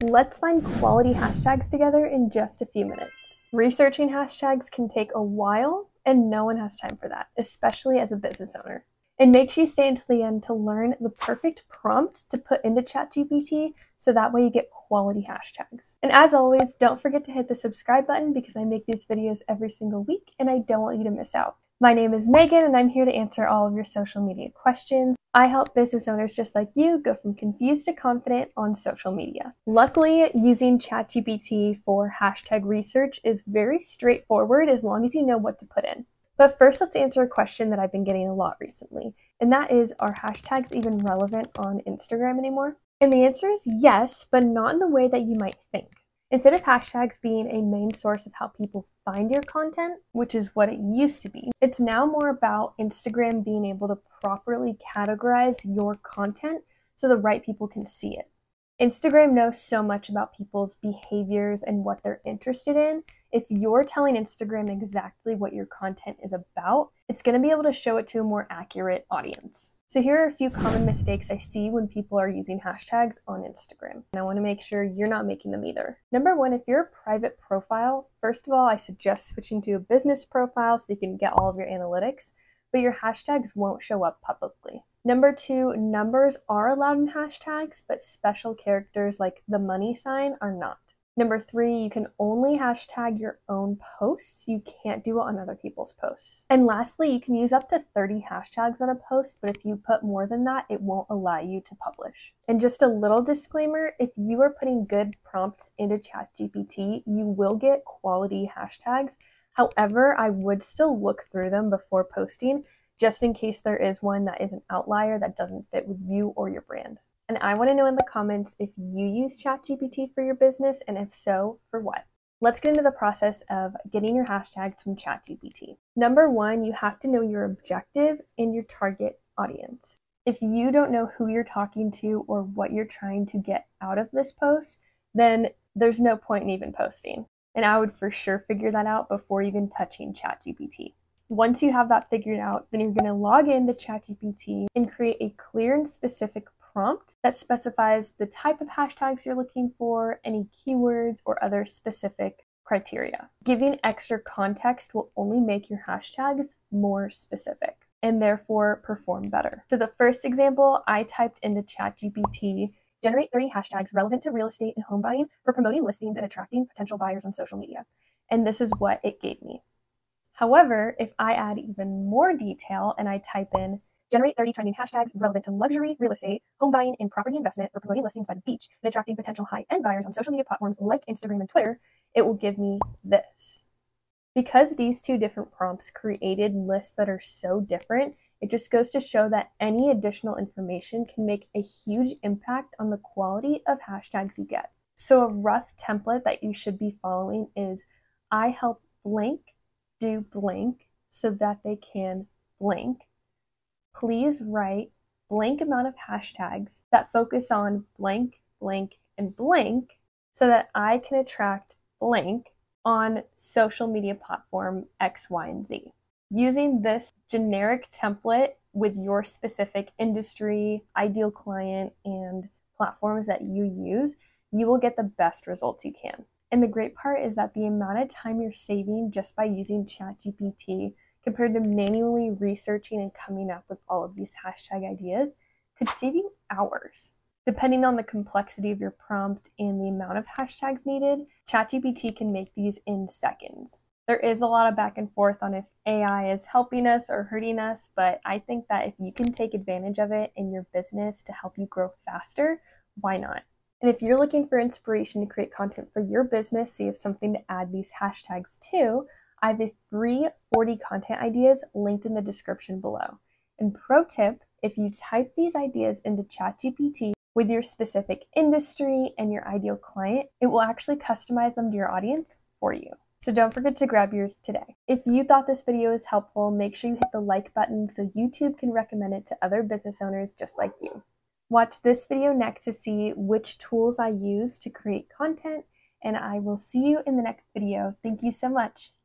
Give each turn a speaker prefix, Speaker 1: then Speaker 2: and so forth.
Speaker 1: Let's find quality hashtags together in just a few minutes. Researching hashtags can take a while, and no one has time for that, especially as a business owner. And make sure you stay until the end to learn the perfect prompt to put into Chat GPT so that way you get quality hashtags. And as always, don't forget to hit the subscribe button because I make these videos every single week and I don't want you to miss out. My name is Megan and I'm here to answer all of your social media questions. I help business owners just like you go from confused to confident on social media. Luckily, using Chat GPT for hashtag research is very straightforward as long as you know what to put in. But first, let's answer a question that I've been getting a lot recently, and that is, are hashtags even relevant on Instagram anymore? And the answer is yes, but not in the way that you might think. Instead of hashtags being a main source of how people find your content, which is what it used to be, it's now more about Instagram being able to properly categorize your content so the right people can see it. Instagram knows so much about people's behaviors and what they're interested in. If you're telling Instagram exactly what your content is about, it's going to be able to show it to a more accurate audience. So here are a few common mistakes I see when people are using hashtags on Instagram. And I want to make sure you're not making them either. Number one, if you're a private profile, first of all, I suggest switching to a business profile so you can get all of your analytics, but your hashtags won't show up publicly. Number two, numbers are allowed in hashtags, but special characters like the money sign are not. Number three, you can only hashtag your own posts. You can't do it on other people's posts. And lastly, you can use up to 30 hashtags on a post, but if you put more than that, it won't allow you to publish. And just a little disclaimer, if you are putting good prompts into ChatGPT, you will get quality hashtags. However, I would still look through them before posting, just in case there is one that is an outlier that doesn't fit with you or your brand. And I want to know in the comments if you use ChatGPT for your business, and if so, for what? Let's get into the process of getting your hashtags from ChatGPT. Number one, you have to know your objective and your target audience. If you don't know who you're talking to or what you're trying to get out of this post, then there's no point in even posting. And I would for sure figure that out before even touching ChatGPT. Once you have that figured out, then you're going to log into ChatGPT and create a clear and specific prompt that specifies the type of hashtags you're looking for, any keywords, or other specific criteria. Giving extra context will only make your hashtags more specific and therefore perform better. So the first example, I typed into ChatGPT, generate 30 hashtags relevant to real estate and home buying for promoting listings and attracting potential buyers on social media. And this is what it gave me. However, if I add even more detail and I type in generate 30 trending hashtags relevant to luxury, real estate, home buying, and property investment for promoting listings by the beach and attracting potential high-end buyers on social media platforms like Instagram and Twitter, it will give me this. Because these two different prompts created lists that are so different, it just goes to show that any additional information can make a huge impact on the quality of hashtags you get. So a rough template that you should be following is, I help blank do blank so that they can blank. Please write blank amount of hashtags that focus on blank, blank, and blank so that I can attract blank on social media platform X, Y, and Z. Using this generic template with your specific industry, ideal client, and platforms that you use, you will get the best results you can. And the great part is that the amount of time you're saving just by using ChatGPT compared to manually researching and coming up with all of these hashtag ideas could save you hours. Depending on the complexity of your prompt and the amount of hashtags needed, ChatGPT can make these in seconds. There is a lot of back and forth on if AI is helping us or hurting us, but I think that if you can take advantage of it in your business to help you grow faster, why not? And if you're looking for inspiration to create content for your business, so you have something to add these hashtags to, I have a free 40 content ideas linked in the description below. And pro tip, if you type these ideas into ChatGPT with your specific industry and your ideal client, it will actually customize them to your audience for you. So don't forget to grab yours today. If you thought this video was helpful, make sure you hit the like button so YouTube can recommend it to other business owners just like you. Watch this video next to see which tools I use to create content, and I will see you in the next video. Thank you so much.